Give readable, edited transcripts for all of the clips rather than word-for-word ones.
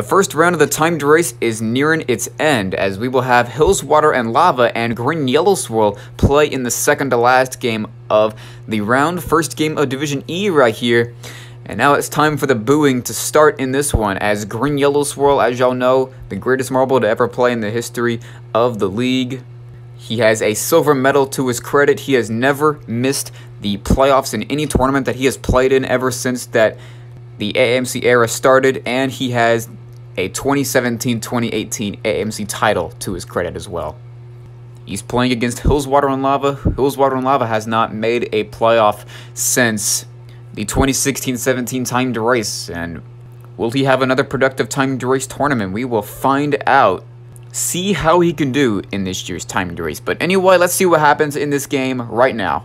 The first round of the timed race is nearing its end, as we will have Hills, Water, and Lava and Green Yellow Swirl play in the second to last game of the round. First game of Division E right here. And now it's time for the booing to start in this one, as Green Yellow Swirl, as y'all know, the greatest marble to ever play in the history of the league. He has a silver medal to his credit. He has never missed the playoffs in any tournament that he has played in ever since that the AMC era started, and he has a 2017-2018 AMC title to his credit as well. He's playing against Hills, Water, and Lava. Hills, Water, and Lava has not made a playoff since the 2016-17 timed race, and will he have another productive timed race tournament? We will find out. See how he can do in this year's timed race. But anyway, let's see what happens in this game right now.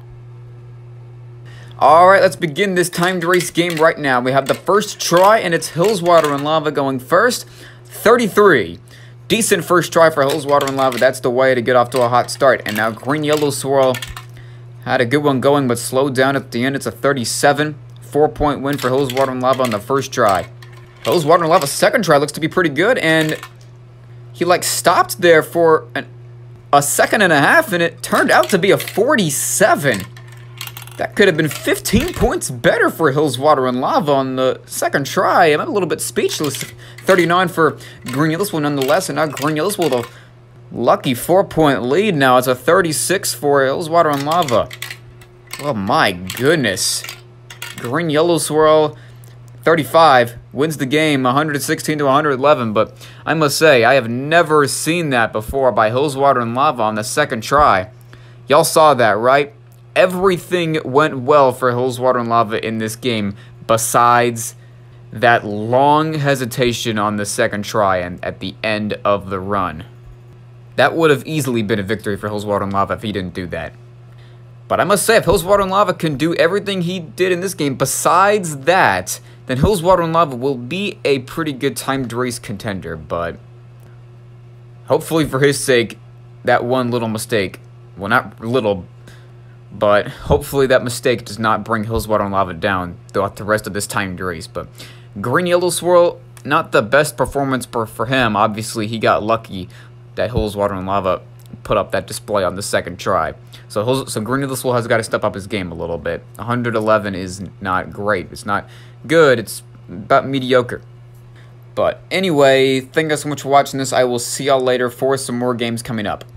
Alright, let's begin this timed race game right now. We have the first try, and it's Hills, Water, and Lava going first. 33. Decent first try for Hills, Water, and Lava. That's the way to get off to a hot start. And now Green Yellow Swirl had a good one going, but slowed down at the end. It's a 37. 4-point win for Hills, Water, and Lava on the first try. Hills, Water, and Lava's second try looks to be pretty good, and he stopped there for a second and a half, and it turned out to be a 47. That could have been 15 points better for Hills, Water, and Lava on the second try. I'm a little bit speechless. 39 for Green Yellow Swirl nonetheless, and now Green Yellow Swirl with a lucky 4-point lead now. It's a 36 for Hills, Water, and Lava. Oh my goodness. Green Yellow Swirl, 35, wins the game 116 to 111, but I must say, I have never seen that before by Hills, Water, and Lava on the second try. Y'all saw that, right? Everything went well for Hills, Water, and Lava in this game, besides that long hesitation on the second try and at the end of the run. That would have easily been a victory for Hills, Water, and Lava if he didn't do that. But I must say, if Hills, Water, and Lava can do everything he did in this game besides that, then Hills, Water, and Lava will be a pretty good timed race contender. But hopefully for his sake, that one little mistake, well, not little, but hopefully that mistake does not bring Hills, Water, and Lava down throughout the rest of this timed race. But Green Yellow Swirl, not the best performance for him. Obviously, he got lucky that Hills, Water, and Lava put up that display on the second try. So Green Yellow Swirl has got to step up his game a little bit. 111 is not great. It's not good. It's about mediocre. But anyway, thank you guys so much for watching this. I will see y'all later for some more games coming up.